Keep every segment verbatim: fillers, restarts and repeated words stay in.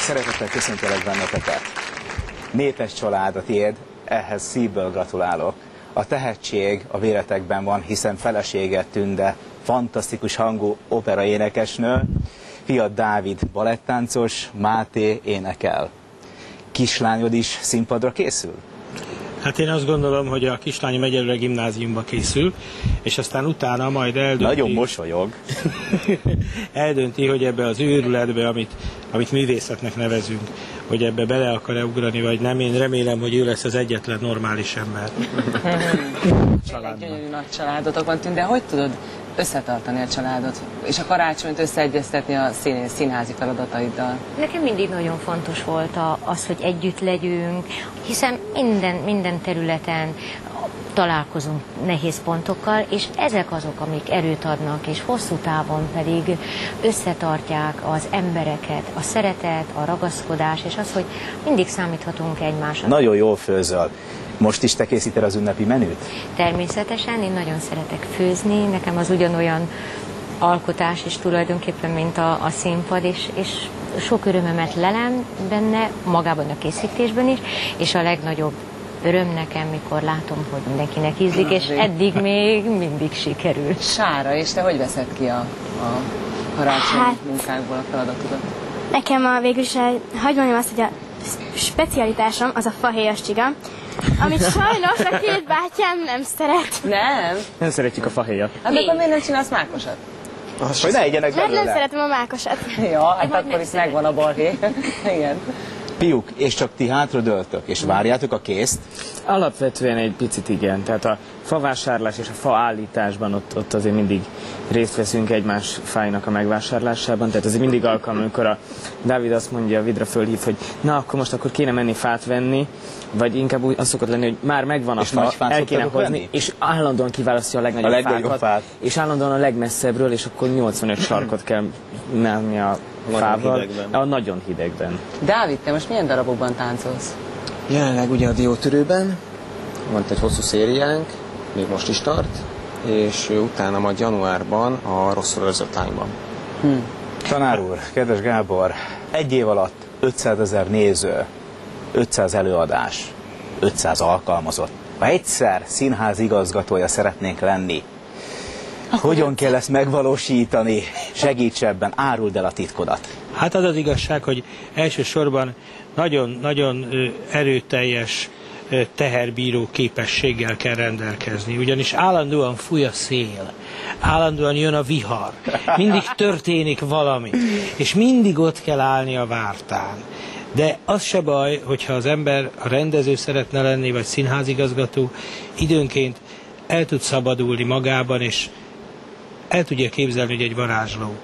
Szeretettel köszöntelek benneteket. Népes család a tiéd, ehhez szívből gratulálok. A tehetség a véretekben van, hiszen felesége Tünde fantasztikus hangú operaénekesnő, fiad Dávid balettáncos, Máté énekel. Kislányod is színpadra készül? Hát én azt gondolom, hogy a kislányom egyelőre gimnáziumba készül, és aztán utána majd eldönti... Nagyon mosolyog. eldönti, hogy ebbe az őrületbe, amit, amit művészetnek nevezünk, hogy ebbe bele akar-e ugrani, vagy nem. Én remélem, hogy ő lesz az egyetlen normális ember. Egy gyönyörű nagy családotok van, Tünde. Hogy tudod összetartani a családot, és a karácsonyt összeegyeztetni a szín színházi feladataiddal? Nekem mindig nagyon fontos volt az, hogy együtt legyünk, hiszen minden, minden területen találkozunk nehéz pontokkal, és ezek azok, amik erőt adnak, és hosszú távon pedig összetartják az embereket, a szeretet, a ragaszkodás, és az, hogy mindig számíthatunk egymásra. Nagyon jól főzöl. Most is te készíted az ünnepi menüt? Természetesen, én nagyon szeretek főzni, nekem az ugyanolyan alkotás is tulajdonképpen, mint a, a színpad, és, és sok örömömet lelem benne, magában a készítésben is, és a legnagyobb öröm nekem, mikor látom, hogy mindenkinek ízlik, és eddig még mindig sikerül. Sára, és te hogy veszed ki a, a karácsonyi hát, munkákból a feladatodat? Nekem a végül is, hogy mondjam azt, hogy a specialitásom az a fahéjas csiga, amit sajnos a két bátyám nem szeret. Nem? Nem szeretjük a fahéjat. Hát akkor miért nem csinálsz mákosat? Hogy ne egyenek belőle. Mert nem szeretem a mákosat. Ja, hát akkor is megvan a balhé. Igen. Fiúk, és csak ti hátradőltök, és várjátok a készt? Alapvetően egy picit igen, tehát a favásárlás és a faállításban ott, ott azért mindig részt veszünk egymás fájnak a megvásárlásában, tehát azért mindig alkalom, amikor a Dávid azt mondja, a Vidra fölhív, hogy na, akkor most akkor kéne menni fát venni, vagy inkább úgy az szokott lenni, hogy már megvan a fa, el kéne hozni, venni? És állandóan kiválasztja a legnagyobb, a legnagyobb fákat, fát, és állandóan a legmesszebbről, és akkor nyolcvanöt sarkot kell menni a fával, hidegben. A nagyon hidegben. Dávid, te most milyen darabokban táncolsz? Jelenleg ugye a Diótörőben, van egy hosszú szériánk, még most is tart, és utána majd januárban a Rosszul őrzött lányban. Hm. Tanár úr, kedves Gábor, egy év alatt ötszázezer néző, ötszáz előadás, ötszáz alkalmazott. Ha egyszer színház igazgatója szeretnénk lenni, hogyan kell ezt megvalósítani? Segíts ebben, áruld el a titkodat. Hát az az igazság, hogy elsősorban nagyon-nagyon erőteljes teherbíró képességgel kell rendelkezni, ugyanis állandóan fúj a szél, állandóan jön a vihar, mindig történik valami, és mindig ott kell állni a vártán. De az se baj, hogyha az ember, a rendező szeretne lenni, vagy színházigazgató, időnként el tud szabadulni magában, és el tudja képzelni, hogy egy varázsló,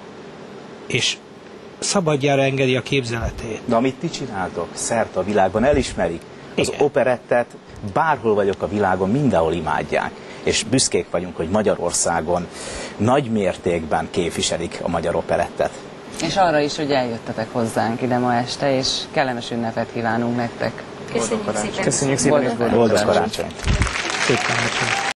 és szabadjára engedi a képzeletét. De amit ti csináltok, szerte a világban elismerik. Az Igen. operettet bárhol vagyok a világon, mindenhol imádják. És büszkék vagyunk, hogy Magyarországon nagy mértékben képviselik a magyar operettet. És arra is, hogy eljöttetek hozzánk ide ma este, és kellemes ünnepet kívánunk nektek. Köszönjük szépen. Köszönjük szépen. Boldog karácsonyt. Szép karácsonyt.